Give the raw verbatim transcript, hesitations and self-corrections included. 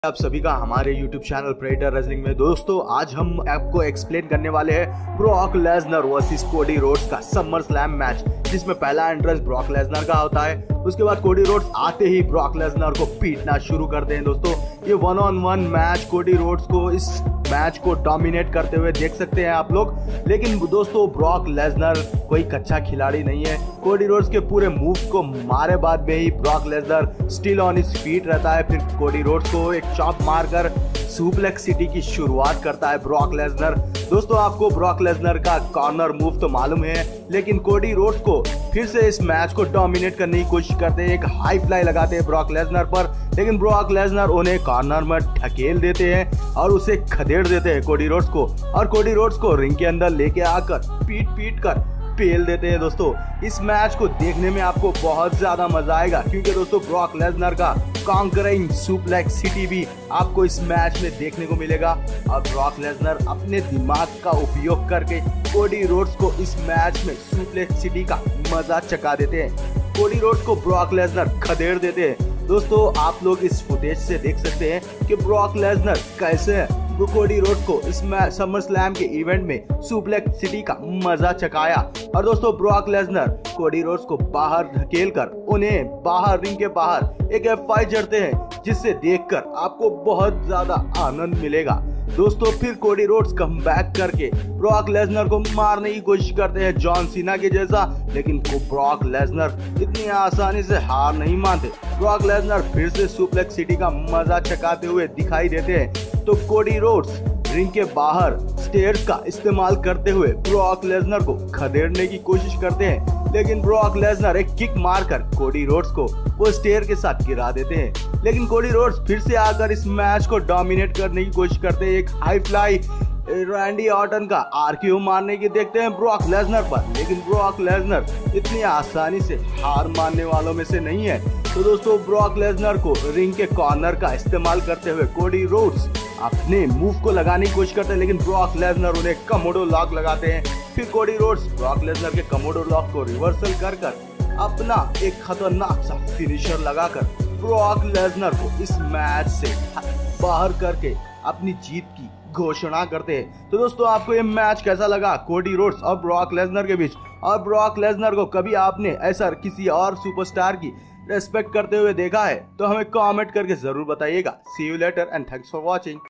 आप सभी का हमारे YouTube चैनल प्रेडेटर रेसलिंग में। दोस्तों आज हम आपको एक्सप्लेन करने वाले हैं Brock Lesnar versus Cody Rhodes का समर स्लैम मैच, जिसमें पहला एंट्रेंस ब्रॉक लेसनर का होता है। उसके बाद कोडी रोड्स आते ही ब्रॉक लेसनर को पीटना शुरू करते हैं। दोस्तों ये one on one match Cody Rhodes को इस मैच को डोमिनेट करते हुए देख सकते हैं आप लोग। लेकिन दोस्तों ब्रॉक लेसनर कोई कच्चा खिलाड़ी नहीं है। कोडी रोड्स के पूरे मूव को मारे बाद में ही Brock Lesnar still on his feet रहता है। फिर कोडी रोड्स को एक चॉप मारकर सुप्लेक्स सिटी की शुरुआत करता है ब्रॉक लेसनर। दोस्तों आपको ब्रॉक लेसनर का कॉर्नर मूव तो मालूम है, लेकिन कोडी रोड्स को फिर से इस मैच को डोमिनेट करने की कोशिश करते हैं। एक हाई फ्लाई लगाते हैं ब्रॉक लेसनर पर, लेकिन ब्रॉक लेसनर उन्हें कॉर्नर में ढकेल देते हैं और उसे खदेड़ देते हैं कोडी रोड्स को, और कोडी रोड्स को रिंग के अंदर लेके आकर पीट पीट कर पेल देते हैं। दोस्तों इस मैच को देखने में आपको बहुत ज्यादा मजा आएगा, क्योंकि दोस्तों ब्रॉक लेसनर का कॉन्करिंग सुप्लेक्स सिटी भी आपको इस मैच में देखने को मिलेगा। और ब्रॉक लेसनर अपने दिमाग का उपयोग करके कोडी रोड्स को इस मैच में सुप्लेक्स सिटी का मजा चखा देते हैं। कोडी रोड्स को ब्रॉक लेसनर खदेड़ देते हैं। दोस्तों आप लोग इस फुटेज से देख सकते हैं कि ब्रॉक लेसनर कैसे कोडी रोड्स को इस समर स्लैम के इवेंट में सुप्लेक्स सिटी का मजा चखाया। और दोस्तों ब्रॉक लेसनर कोडी रोड्स को बाहर धकेलकर उन्हें बाहर रिंग के बाहर एक एफ फाइव जड़ते हैं, जिससे देखकर आपको बहुत ज्यादा आनंद मिलेगा। दोस्तों फिर कोडी रोड्स कम बैक करके ब्रॉक लेसनर को मारने की कोशिश करते हैं जॉन सीना के जैसा, लेकिन ब्रॉक लेसनर इतनी आसानी से हार नहीं मानते। ब्रॉक लेसनर फिर से सुप्लेक्स सिटी का मजा चखाते हुए दिखाई देते हैं। तो कोडी रोड्स रिंग के बाहर स्टेयर्स का इस्तेमाल करते हुए ब्रॉक लेसनर को खदेड़ने की कोशिश करते हैं, लेकिन ब्रॉक लेसनर एक किक मारकर कोडी रोड्स को वो स्टेयर के साथ गिरा देते हैं। लेकिन कोडी रोड्स फिर से आकर इस मैच को डोमिनेट करने की कोशिश करते हैं। एक हाई फ्लाई रैंडी ऑर्टन का आरक्यू मारने की देखते हैं ब्रॉक लेसनर पर, लेकिन ब्रॉक लेसनर इतनी आसानी से हार मानने वालों में से नहीं है। तो दोस्तों ब्रॉक लेसनर को रिंग के कॉर्नर का इस्तेमाल करते हुए कोडी रोड्स अपने मूव को लगाने की कोशिश करते हैं, लेकिन ब्रॉक लेसनर उन्हें कमोडो लॉक लगाते हैं। फिर कोडी रोड्स ब्रॉक लेसनर के कमोडो लॉक को रिवर्सल कर कर अपना एक खतरनाक सा फिनिशर लगाकर ब्रॉक लेसनर को इस मैच से बाहर करके अपनी जीत की घोषणा करते हैं। तो दोस्तों आपको ये मैच कैसा लगा कोडी रोड्स और ब्रॉक लेसनर के बीच? और ब्रॉक लेसनर को कभी आपने ऐसा किसी और सुपरस्टार की रेस्पेक्ट करते हुए देखा है तो हमें कमेंट करके जरूर बताइएगा। See you later and thanks for watching.